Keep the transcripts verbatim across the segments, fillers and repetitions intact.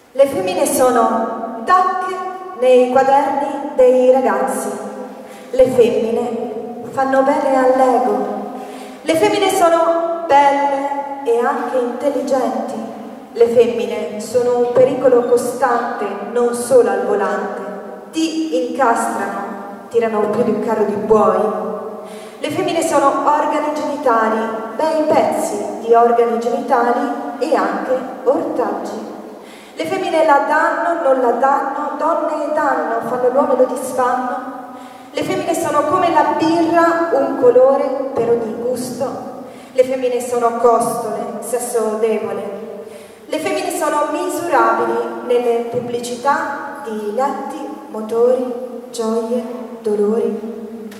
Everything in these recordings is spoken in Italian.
Le femmine sono tacche nei quaderni dei ragazzi. Le femmine fanno bene all'ego. Le femmine sono belle e anche intelligenti. Le femmine sono un pericolo costante, non solo al volante. Ti incastrano, tirano più di un carro di buoi. Le femmine sono organi genitali, bei pezzi di organi genitali e anche ortaggi. Le femmine la danno, non la danno, donne e danno, fanno l'uomo e lo disfanno. Le femmine sono come la birra, un colore per ogni gusto. Le femmine sono costole, sesso debole. Le femmine sono misurabili nelle pubblicità di letti, motori, gioie, dolori.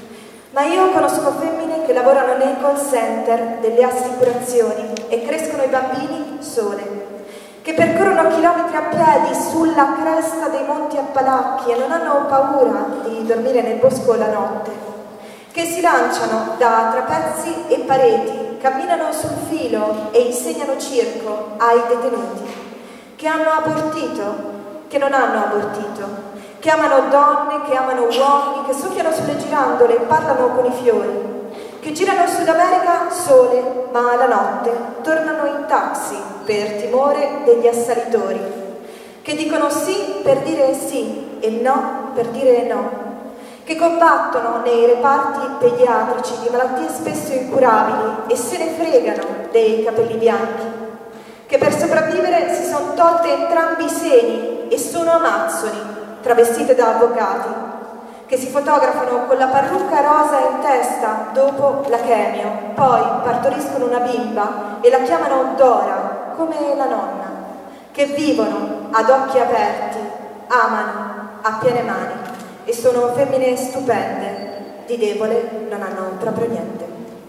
Ma io conosco femmine che lavorano nei call center delle assicurazioni e crescono i bambini sole, che percorrono chilometri a piedi sulla cresta dei monti Appalacchi e non hanno paura di dormire nel bosco la notte, che si lanciano da trapezzi e pareti, camminano sul filo e insegnano circo ai detenuti, che hanno abortito, che non hanno abortito, che amano donne, che amano uomini, che soffiano sulle girandole e parlano con i fiori, che girano in Sud America sole, ma la notte tornano in taxi per timore degli assalitori, che dicono sì per dire sì e no per dire no, che combattono nei reparti pediatrici di malattie spesso incurabili e se ne fregano dei capelli bianchi, che per sopravvivere si sono tolte entrambi i seni e sono amazzoni, travestite da avvocati, che si fotografano con la parrucca rosa in testa dopo la chemio, poi partoriscono una bimba e la chiamano Dora, come la nonna, che vivono ad occhi aperti, amano a piene mani e sono femmine stupende, di debole non hanno proprio niente.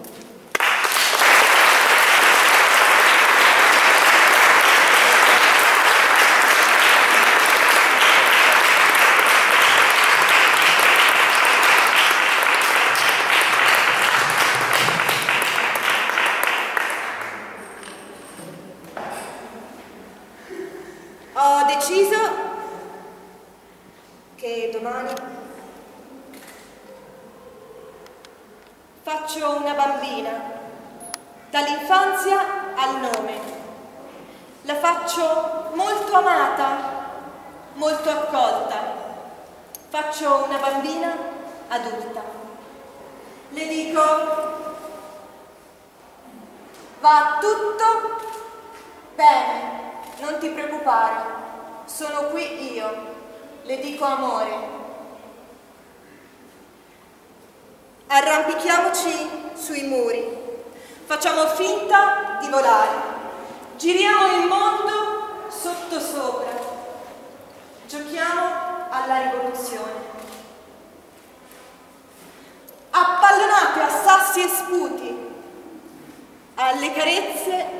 Ho deciso che domani faccio una bambina, dall'infanzia al nome. La faccio molto amata, molto accolta. Faccio una bambina adulta. Le dico, va tutto bene. Non ti preoccupare, sono qui io, le dico amore. Arrampichiamoci sui muri, facciamo finta di volare, giriamo il mondo sotto sopra, giochiamo alla rivoluzione. Appallonate a sassi e sputi, alle carezze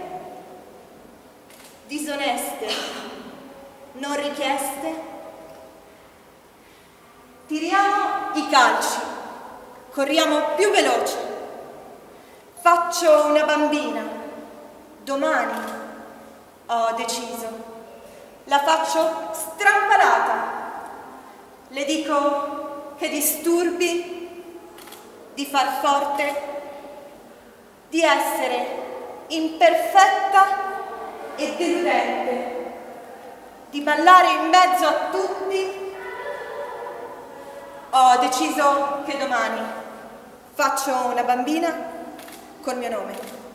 disoneste, non richieste, tiriamo i calci, corriamo più veloce. Faccio una bambina, domani ho deciso, la faccio strampalata, le dico che disturbi, di far forte, di essere imperfetta e deludente, di ballare in mezzo a tutti. Ho deciso che domani faccio una bambina col mio nome.